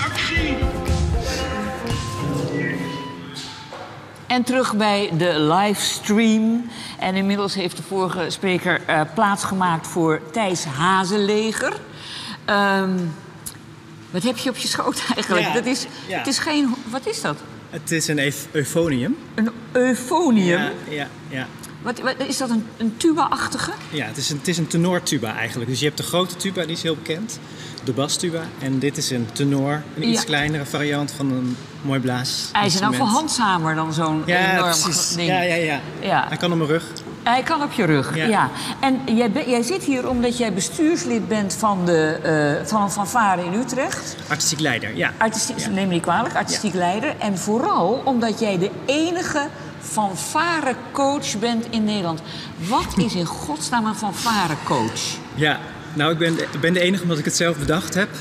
En terug bij de livestream. En inmiddels heeft de vorige spreker plaatsgemaakt voor Thijs Hazeleger. Wat heb je op je schoot eigenlijk? Ja, dat is, ja. Het is geen... Wat is dat? Het is een euphonium. Een euphonium? Ja. Wat, is dat een tuba-achtige? Ja, het is een tenortuba eigenlijk. Dus je hebt de grote tuba, die is heel bekend. De bastuba. En dit is een tenor, een iets kleinere variant van een mooi blaasinstrument. Hij is dan verhandzamer dan zo'n enorm precies. ding. Ja. Hij kan op mijn rug. Hij kan op je rug, ja. En jij zit hier omdat jij bestuurslid bent van een fanfare in Utrecht. Artistiek leider, ja. Neem me niet kwalijk, artistiek leider. En vooral omdat jij de enige fanfarecoach bent in Nederland. Wat is in godsnaam een fanfarecoach? Ja, nou, ik ben de enige omdat ik het zelf bedacht heb.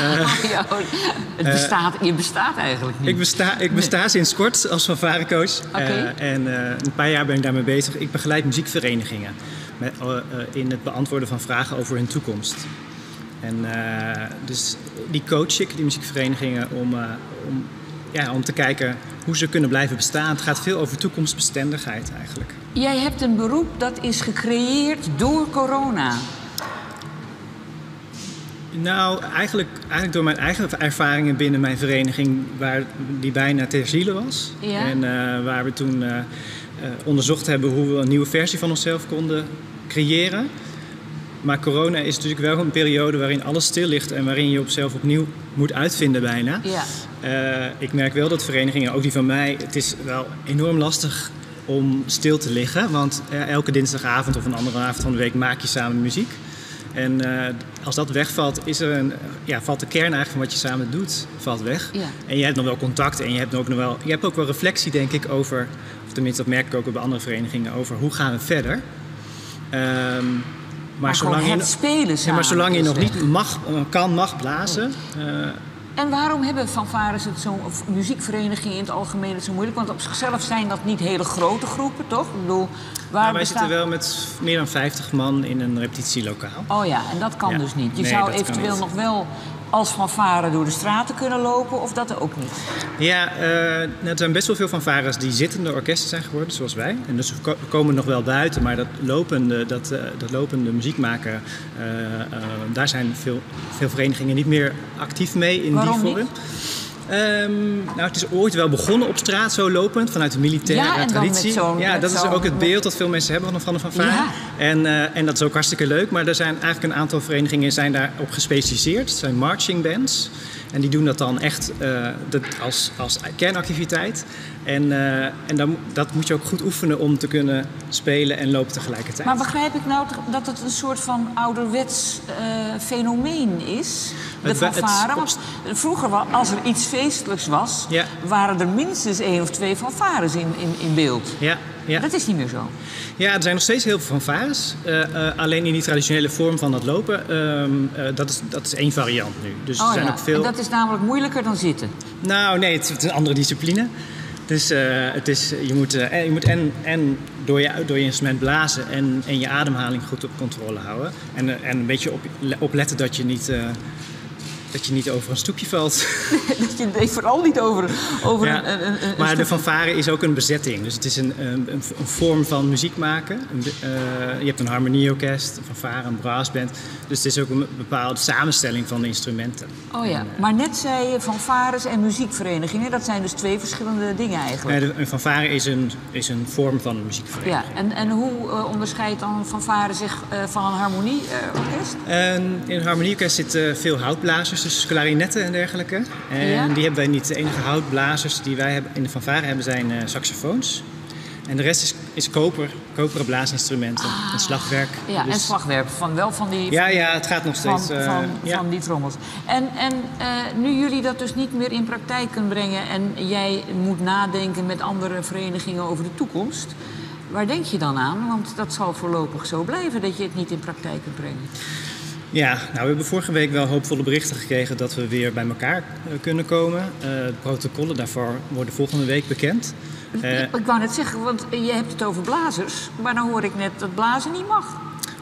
Je bestaat eigenlijk niet. Ik besta sinds kort als fanfarecoach. En een paar jaar ben ik daarmee bezig. Ik begeleid muziekverenigingen in het beantwoorden van vragen over hun toekomst. En dus die coach ik, die muziekverenigingen, om te kijken hoe ze kunnen blijven bestaan. Het gaat veel over toekomstbestendigheid eigenlijk. Jij hebt een beroep dat is gecreëerd door corona. Nou, eigenlijk door mijn eigen ervaringen binnen mijn vereniging, die bijna ter ziele was. Ja. En waar we toen onderzocht hebben hoe we een nieuwe versie van onszelf konden creëren. Maar corona is natuurlijk wel een periode waarin alles stil ligt en waarin je jezelf opnieuw moet uitvinden bijna. Ja. Ik merk wel dat verenigingen, ook die van mij, het is wel enorm lastig om stil te liggen. Want elke dinsdagavond of een andere avond van de week maak je samen muziek. En als dat wegvalt, valt de kern eigenlijk van wat je samen doet, valt weg. Ja. En je hebt nog wel contact en je hebt ook wel reflectie, denk ik, over, of tenminste dat merk ik ook bij andere verenigingen, over hoe gaan we verder. Maar zolang je nog niet mag blazen. En waarom hebben fanfares het zo, of muziekverenigingen in het algemeen het zo moeilijk? Want op zichzelf zijn dat niet hele grote groepen, toch? Ik bedoel, wij zitten wel met meer dan 50 man in een repetitielokaal. Oh ja, en dat kan dus niet. Je zou eventueel nog wel als fanfare door de straten kunnen lopen, of dat ook niet? Ja, er zijn best wel veel fanfares die zittende orkesten zijn geworden, zoals wij. En dus we komen nog wel buiten, maar dat lopende muziek maken, daar zijn veel verenigingen niet meer actief mee in die vorm. Niet? Het is ooit wel begonnen op straat, zo lopend, vanuit de militaire traditie. Dat is ook het beeld dat veel mensen hebben van een fanfare. Ja. En dat is ook hartstikke leuk. Maar er zijn eigenlijk een aantal verenigingen zijn daarop gespecialiseerd. Het zijn marching bands. En die doen dat dan echt als kernactiviteit. En dat moet je ook goed oefenen om te kunnen spelen en lopen tegelijkertijd. Maar begrijp ik nou dat het een soort van ouderwets fenomeen is? De fanfare? Want vroeger, als er iets feestelijks was, waren er minstens 1 of 2 fanfares in beeld. Ja. Dat is niet meer zo. Ja, er zijn nog steeds heel veel fanfares. Alleen in die traditionele vorm van dat lopen, dat is 1 variant nu. Dus er zijn ook veel... En dat is namelijk moeilijker dan zitten? Nou, nee, het is een andere discipline. Dus je moet door je instrument blazen en je ademhaling goed op controle houden. En een beetje opletten dat je niet over een stoepje valt. Dat je vooral niet over Maar de fanfare is ook een bezetting. Dus het is een vorm van muziek maken. Je hebt een harmonieorkest, een fanfare, een brassband. Dus het is ook een bepaalde samenstelling van de instrumenten. Oh ja, maar net zei je fanfares en muziekverenigingen. Dat zijn dus 2 verschillende dingen eigenlijk. Een fanfare is een vorm van een muziekvereniging. Ja, en hoe onderscheidt dan een fanfare zich van een harmonieorkest? In een harmonieorkest zitten veel houtblazers. Dus klarinetten en dergelijke. En die hebben wij niet. De enige houtblazers die wij hebben in de fanfare hebben zijn saxofoons. En de rest is koperen blaasinstrumenten en slagwerk. Ja, dus... en slagwerk. Van die... Ja, het gaat nog steeds. Van die trommels. En nu jullie dat dus niet meer in praktijk kunnen brengen en jij moet nadenken met andere verenigingen over de toekomst. Waar denk je dan aan? Want dat zal voorlopig zo blijven dat je het niet in praktijk kunt brengen. Ja, nou, we hebben vorige week wel hoopvolle berichten gekregen dat we weer bij elkaar kunnen komen. De protocollen daarvoor worden volgende week bekend. Ik wou net zeggen, want je hebt het over blazers, maar dan hoor ik net dat blazen niet mag.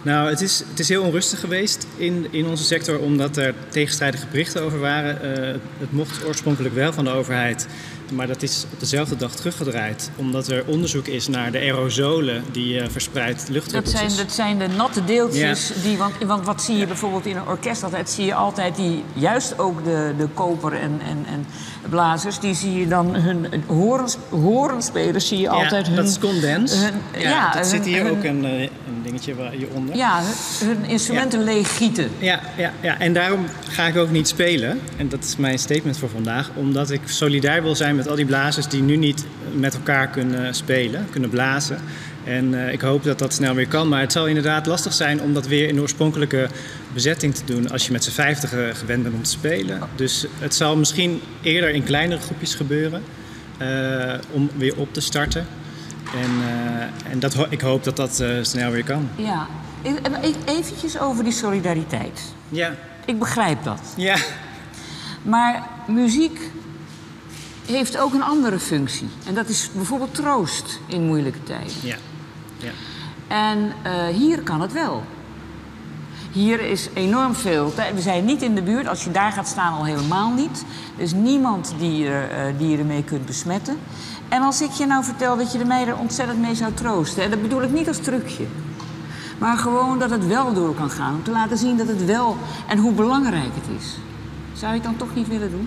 Nou, het is heel onrustig geweest in onze sector, omdat er tegenstrijdige berichten over waren. Het mocht oorspronkelijk wel van de overheid, maar dat is op dezelfde dag teruggedraaid. Omdat er onderzoek is naar de aerosolen die verspreidt luchtdruppeltjes. Dat zijn de natte deeltjes. Ja. Want wat zie je bijvoorbeeld in een orkest altijd? Zie je altijd juist ook de koper en blazers, die zie je dan hun horenspelers zie je altijd hun... dat is condens. Dat zit hier ook een dingetje hieronder. Ja, hun instrumenten leeg gieten. Ja, en daarom ga ik ook niet spelen. En dat is mijn statement voor vandaag. Omdat ik solidair wil zijn met al die blazers die nu niet met elkaar kunnen spelen, kunnen blazen. En ik hoop dat dat snel weer kan. Maar het zal inderdaad lastig zijn om dat weer in de oorspronkelijke bezetting te doen als je met z'n 50 gewend bent om te spelen. Dus het zal misschien eerder in kleinere groepjes gebeuren om weer op te starten. En ik hoop dat dat snel weer kan. Ja, eventjes over die solidariteit. Ja. Ik begrijp dat. Ja. Maar muziek heeft ook een andere functie. En dat is bijvoorbeeld troost in moeilijke tijden. Ja. En hier kan het wel. Hier is enorm veel. We zijn niet in de buurt. Als je daar gaat staan, al helemaal niet. Er is niemand die je ermee kunt besmetten. En als ik je nou vertel dat je de mij er ontzettend mee zou troosten... en dat bedoel ik niet als trucje... maar gewoon dat het wel door kan gaan. Om te laten zien dat het wel... en hoe belangrijk het is. Zou je het dan toch niet willen doen?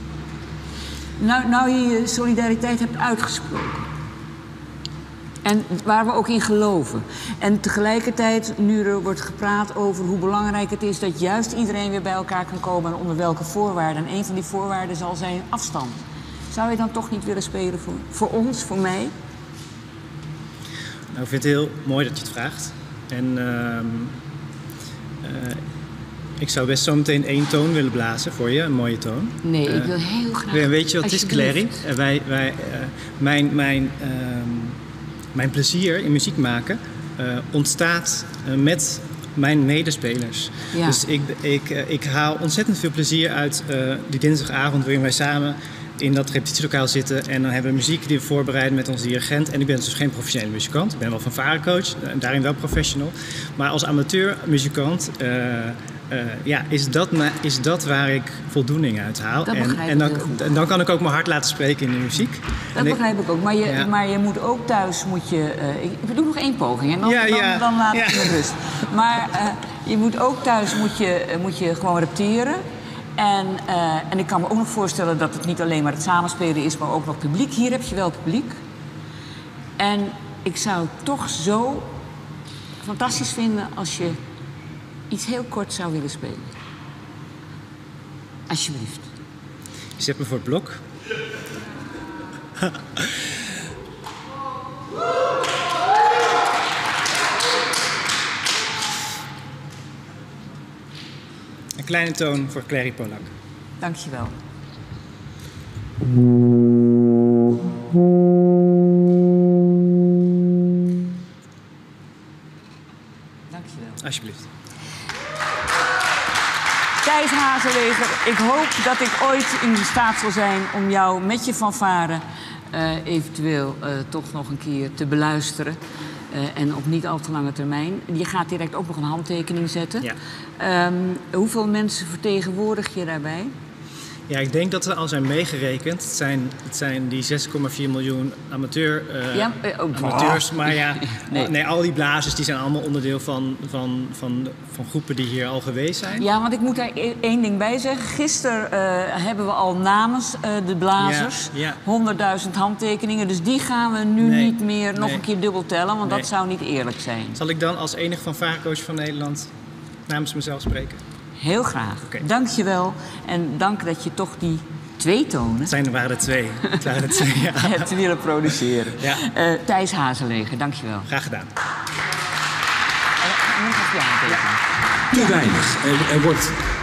Nou je solidariteit hebt uitgesproken. En waar we ook in geloven. En tegelijkertijd, nu er wordt gepraat over hoe belangrijk het is... dat juist iedereen weer bij elkaar kan komen en onder welke voorwaarden. En een van die voorwaarden zal zijn afstand. Zou je dan toch niet willen spelen voor ons, voor mij? Nou, ik vind het heel mooi dat je het vraagt. En ik zou best zo meteen 1 toon willen blazen voor je, een mooie toon. Nee, ik wil heel graag... Weet je wat het is, Clary? Mijn plezier in muziek maken ontstaat met mijn medespelers. Ja. Dus ik haal ontzettend veel plezier uit die dinsdagavond waarin wij samen in dat repetitielokaal zitten. En dan hebben we muziek die we voorbereiden met onze dirigent. En ik ben dus geen professionele muzikant. Ik ben wel fanfarecoach en daarin wel professional. Maar als amateurmuzikant is dat waar ik voldoening uit haal. En dan kan ik ook mijn hart laten spreken in de muziek. Dat begrijp ik ook. Maar je moet ook thuis... ik doe nog 1 poging en dan laat ik je met rust. Maar je moet ook thuis moet je gewoon repeteren. En ik kan me ook nog voorstellen dat het niet alleen maar het samenspelen is... maar ook nog publiek. Hier heb je wel publiek. En ik zou het toch zo fantastisch vinden als je iets heel kort zou willen spelen. Alsjeblieft. Je zet me voor het blok. Een kleine toon voor Clary Polak. Dank je wel. Dank je wel. Alsjeblieft. Thijs Hazeleger, ik hoop dat ik ooit in staat zal zijn om jou met je fanfare eventueel toch nog een keer te beluisteren. En op niet al te lange termijn. Je gaat direct ook nog een handtekening zetten. Ja. Hoeveel mensen vertegenwoordig je daarbij? Ja, ik denk dat ze al zijn meegerekend. Het zijn die 6,4 miljoen amateurs. Maar ja, nee, al die blazers die zijn allemaal onderdeel van groepen die hier al geweest zijn. Ja, want ik moet daar 1 ding bij zeggen. Gisteren hebben we al namens de blazers 100.000 handtekeningen. Dus die gaan we nu niet meer nog een keer dubbel tellen. Want dat zou niet eerlijk zijn. Zal ik dan als enige fanfarecoach van Nederland namens mezelf spreken? Heel graag. Okay. Dank je wel. En dank dat je toch die 2 tonen... waren er 2. hebt willen produceren. Ja. Thijs Hazeleger, dank je wel. Graag gedaan. Te weinig. Er wordt